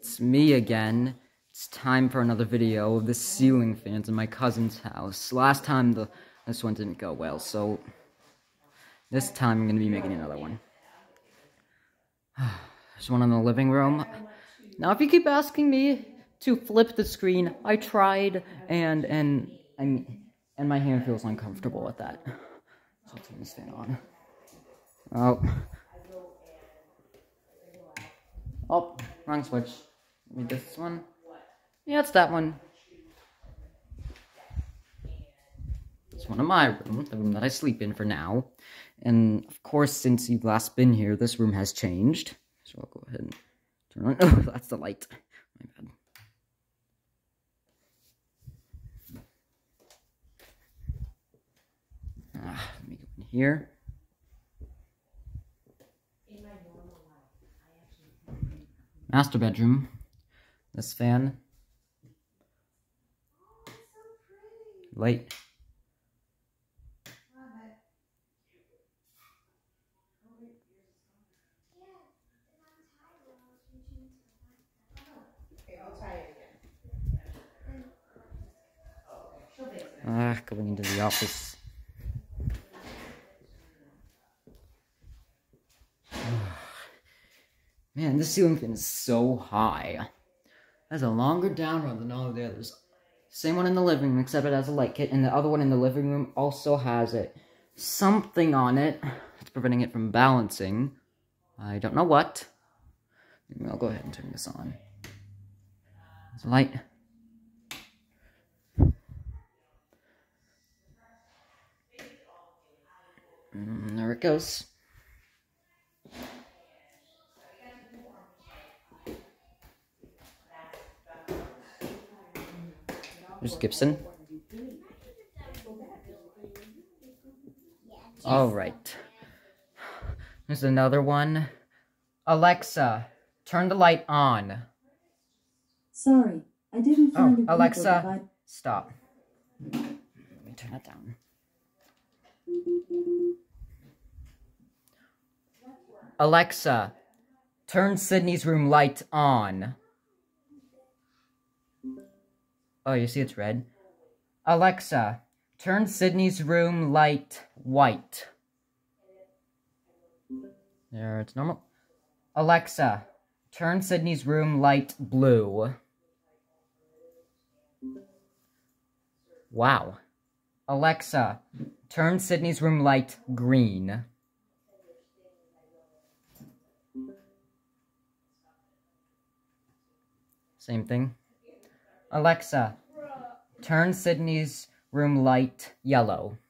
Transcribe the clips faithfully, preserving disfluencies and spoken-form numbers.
it's me again. It's time for another video of the ceiling fans in my cousin's house. Last time the this one didn't go well, so this time I'm going to be making another one. There's one in the living room. Now if you keep asking me to flip the screen, I tried, and and and, and my hand feels uncomfortable with that. So I'll turn this fan on. Oh. Oh, wrong switch. Maybe this one? Yeah, it's that one. It's one of my rooms, the room that I sleep in for now. And, of course, since you've last been here, this room has changed. So I'll go ahead and turn on. Oh, that's the light. My bad. Ah, let me go in here. Master bedroom. This fan. Light. Ah, going into the office. Man, this ceiling fan is so high. It has a longer down run than all of the others. Same one in the living room, except it has a light kit, and the other one in the living room also has it. Something on it that's preventing it from balancing. I don't know what. Maybe I'll go ahead and turn this on. There's a light. And there it goes. There's Gibson. Alright. There's another one. Alexa, turn the light on. Sorry, I didn't find Oh, a Alexa, but... stop. Let me turn it down. Alexa, turn Sydney's room light on. Oh, you see it's red? Alexa, turn Sydney's room light white. There, it's normal. Alexa, turn Sydney's room light blue. Wow. Alexa, turn Sydney's room light green. Same thing. Alexa, turn Sydney's room light yellow.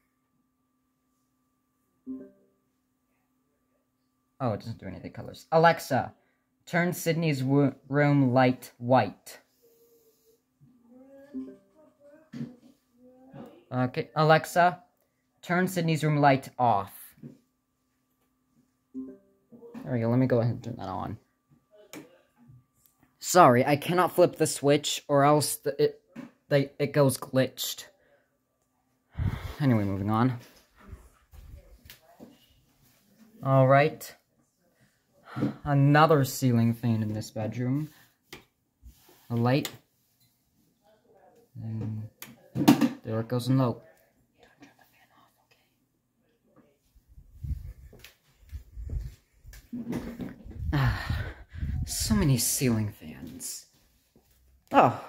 Oh, it doesn't do anything colors. Alexa, turn Sydney's room light white. Okay, Alexa, turn Sydney's room light off. There we go, let me go ahead and turn that on. Sorry, I cannot flip the switch, or else the, it they, it goes glitched. Anyway, moving on. Alright. Another ceiling fan in this bedroom. A light. And there it goes in low. Turn the fan off, okay? Ah. So many ceiling fans. Oh.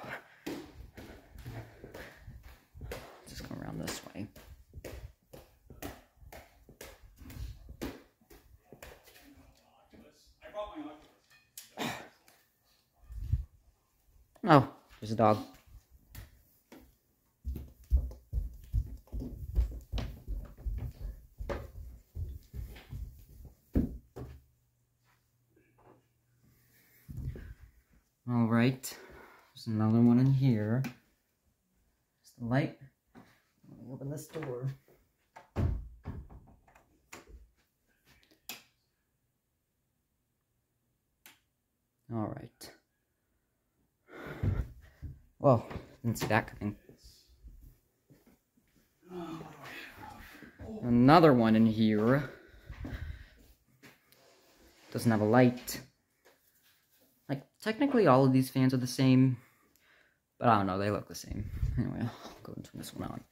Just go around this way. Oh, there's a dog. Alright, there's another one in here. There's the light. Let me open this door. Alright. Whoa, didn't see that coming. Another one in here. Doesn't have a light. Like, technically all of these fans are the same, but I don't know, they look the same. Anyway, I'll go and turn this one on.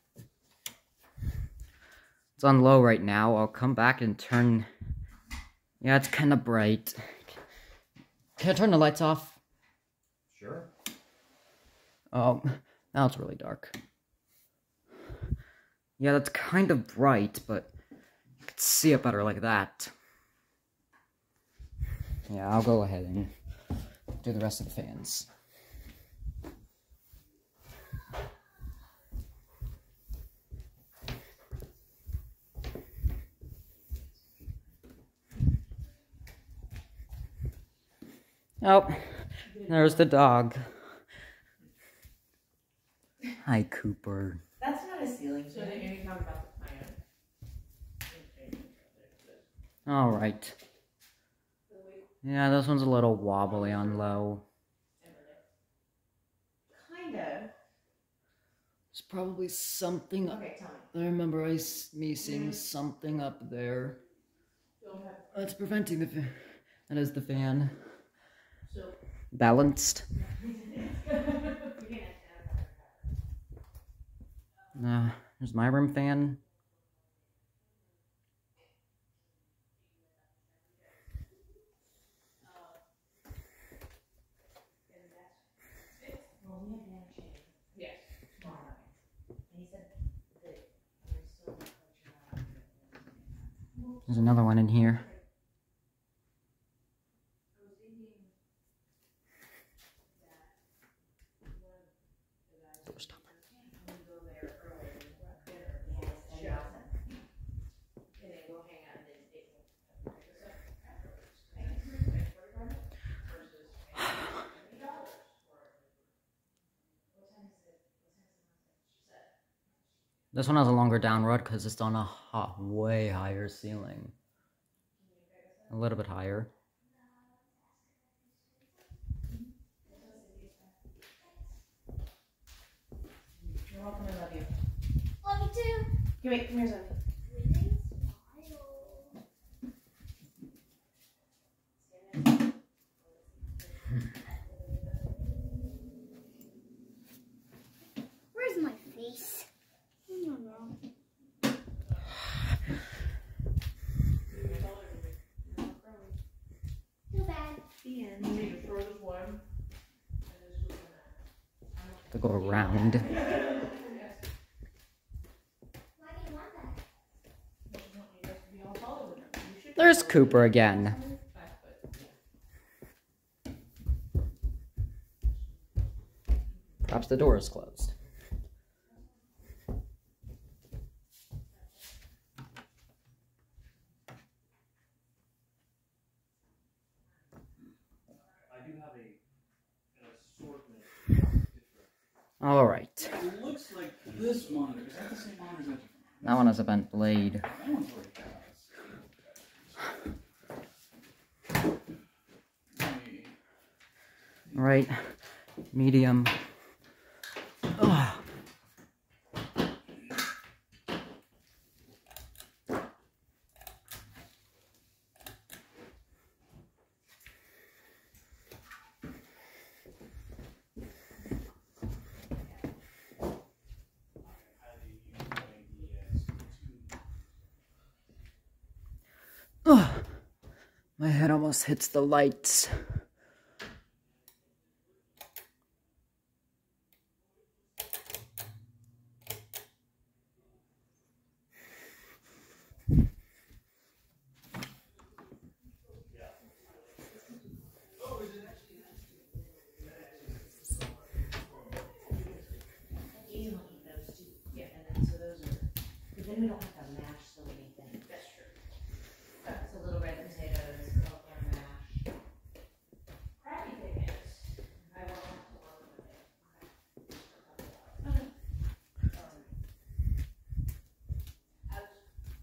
It's on low right now. I'll come back and turn... Yeah, it's kind of bright. Can I turn the lights off? Sure. Oh, now it's really dark. Yeah, that's kind of bright, but you can see it better like that. Yeah, I'll go ahead and do the rest of the fans. Oh, there's the dog. Hi, Cooper. That's not a ceiling So fan. then you talk about the plan. Alright. Yeah, this one's a little wobbly on low. Kinda. There's probably something... Okay, tell me. I remember I, me seeing something up there. That's preventing the fan. That is the fan. So Balanced. Uh, there's my room fan. yes. There's another one in here. Door stopper. This one has a longer down rod because it's on a hot, way higher ceiling. A little bit higher. You're welcome, I love you. Love you too. Here, wait, come here, Zoe. Where's my face? I don't know. Too bad. The end. You need to throw this one. To go around. Why do you want that? There's Cooper again. Perhaps the door is closed. I do have a, an assortment. All right. It looks like this monitor. Is that the same monitor? Is that different? That one has a bent blade. That one's already passed. Hey. Right. Medium. Ugh. Ugh. My head almost hits the lights. You don't eat those too. Yeah, and then so those are, because then we don't have to mash so many things. That's true. So little red potatoes, cauliflower mash. Crappy thing is, I don't have to work with it. Okay. I was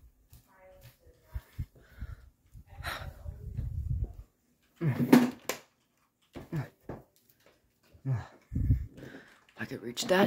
trying to I could reach that.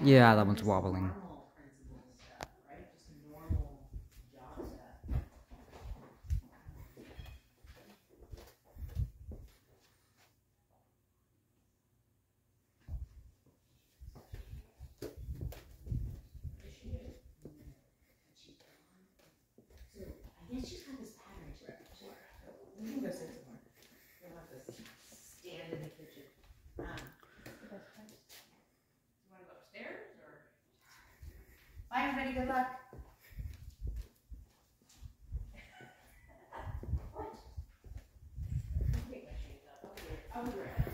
Yeah, that one's wobbling. Normal principal stuff, right? Just normal job stuff. So I guess she's got this pattern. She, she, we can go sit somewhere. You'll have to stand in the kitchen. Um, you want to go upstairs or? Bye, everybody. Good luck. What? I'll take my shoes off. I'll be right- I'll be right back.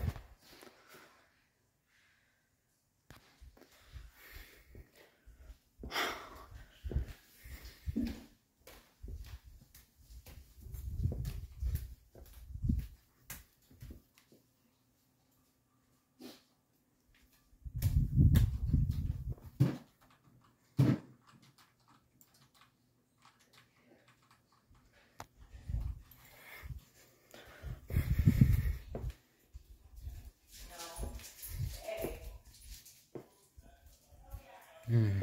Hmm.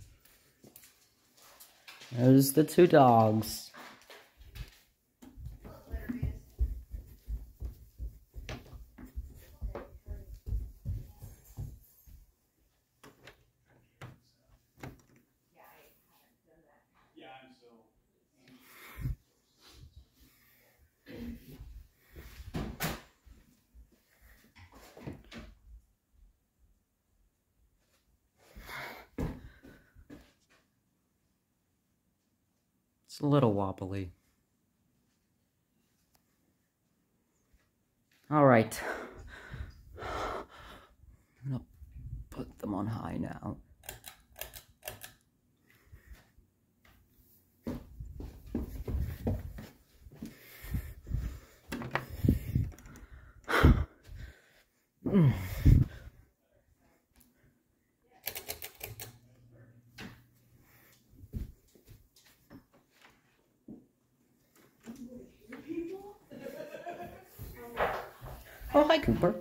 There's the two dogs. Yeah, I'm so. It's a little wobbly. Alright. I'm gonna put them on high now. Mm. Oh, hi, Cooper.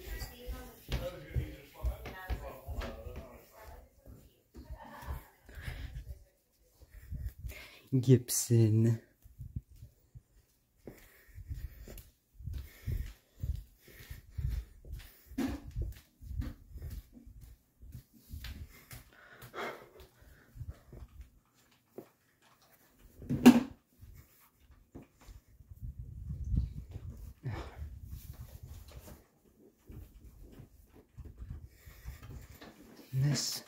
Gibson. This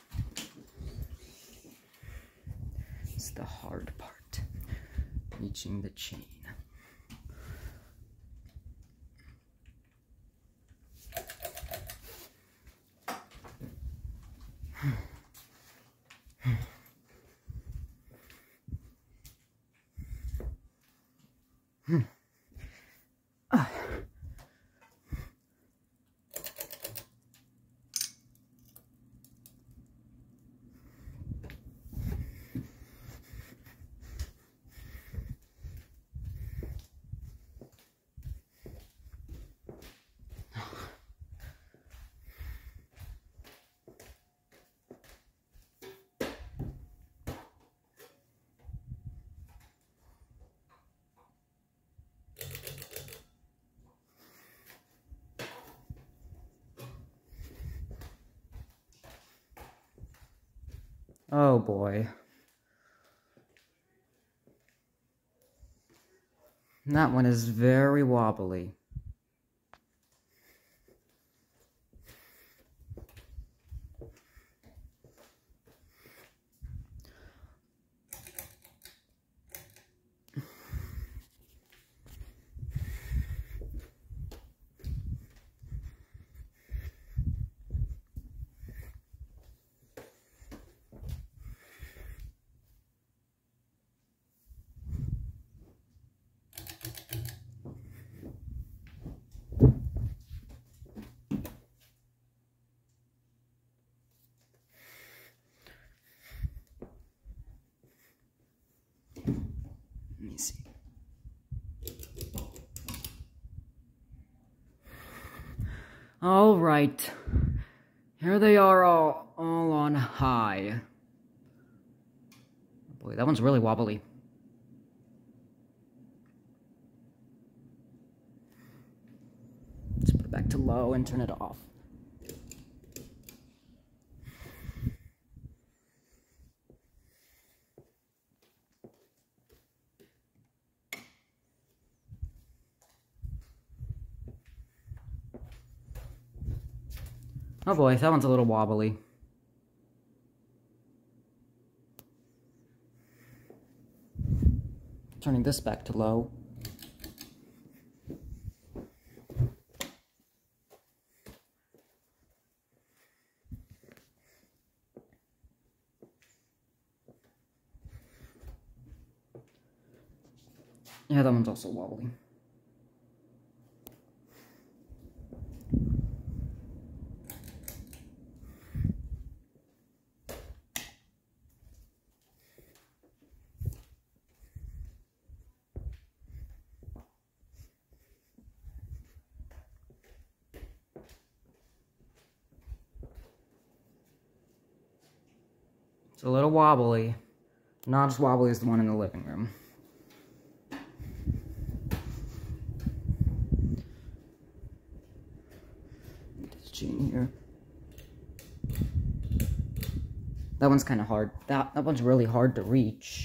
is the hard part, reaching the chain. Ah. Oh boy. That one is very wobbly. Let me see. All right. Here they are all all on high. Boy, that one's really wobbly. Let's put it back to low and turn it off. Oh boy, that one's a little wobbly. Turning this back to low. Yeah, that one's also wobbly. It's a little wobbly. Not as wobbly as the one in the living room. This chain here. That one's kind of hard. That, that one's really hard to reach.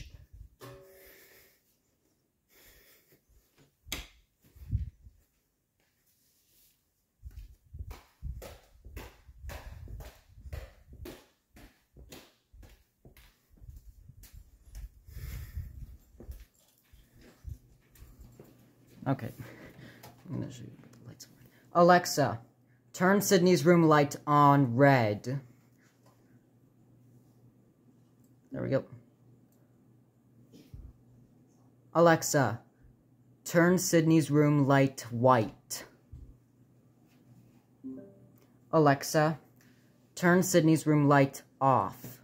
Okay, I'm gonna show you the lights. Alexa, turn Sydney's room light on red. There we go. Alexa, turn Sydney's room light white. Alexa, turn Sydney's room light off.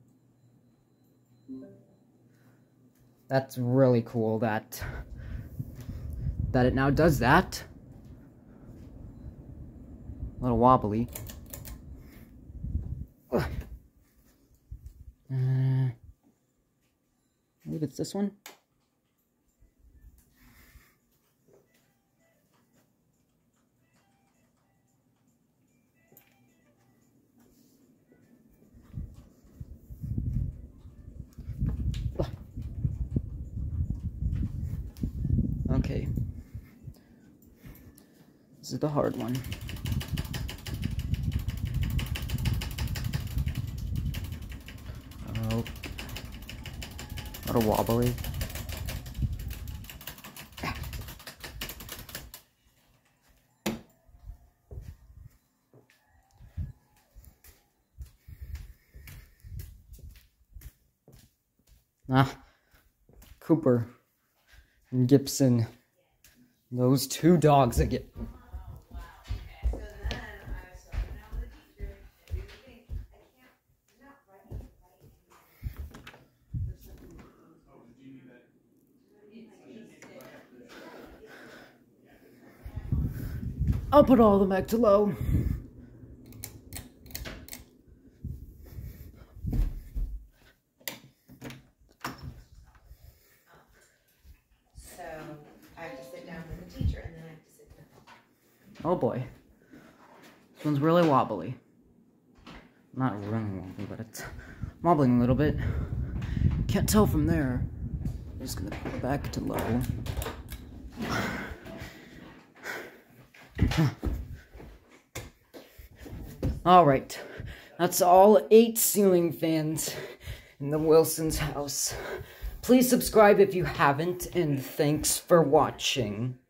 That's really cool that... that it now does that. A little wobbly. Ugh. Uh, maybe it's this one? Ugh. Okay. This is the hard one. Oh. A little wobbly. Ah. Cooper and Gibson. Those two dogs that get... I'll put all of them back to low. So, I have to sit down with the teacher and then I have to sit down. Oh boy. This one's really wobbly. Not really wobbly, but it's wobbling a little bit. Can't tell from there. I'm just gonna put it back to low. Alright, that's all eight ceiling fans in the Wilson's house. Please subscribe if you haven't, and thanks for watching.